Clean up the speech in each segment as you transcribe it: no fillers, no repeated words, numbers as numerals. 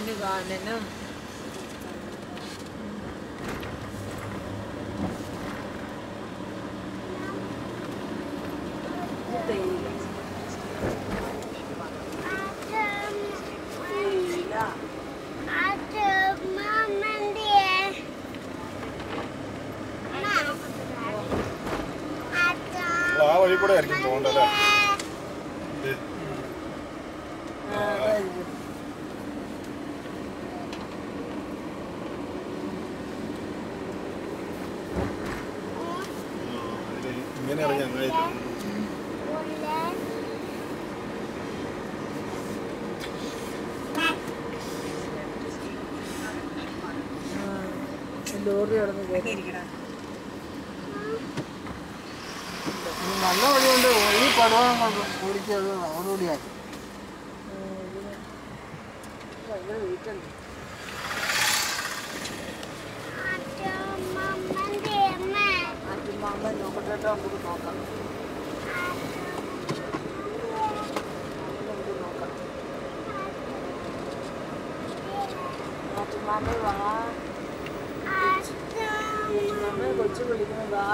കൊച്ചിന് കാണനും ആ വഴി കൂടെ ആയിരിക്കും പോകണ്ടല്ലേ? ഇങ്ങനെ ഇറങ്ങി അങ്ങായിട്ട് ലോറി കടന്ന് പോയിരിക്കണം. നല്ല വഴിയുണ്ട്. ഈ പടവം കൊണ്ട് ഓടിച്ചത് അവരോടിയായി ഭയങ്കര വീട്ടുണ്ട്. മാമ നോക്കട്ടെ, നമുക്ക് നോക്കാം. മാമ വാ, മാമ കൊച്ചു വിളിക്കുന്നു. വാ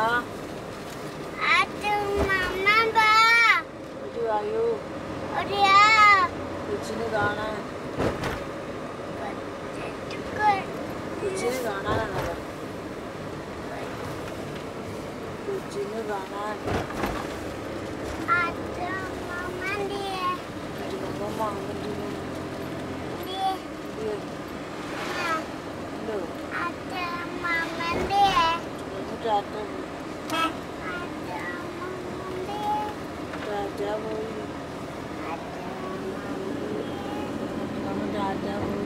വായു കൊച്ചിന് കാണാൻ, കൊച്ചിന് കാണാനാണോ? കൊച്ചിന് കാണാൻ ടാറ്റ പോയി.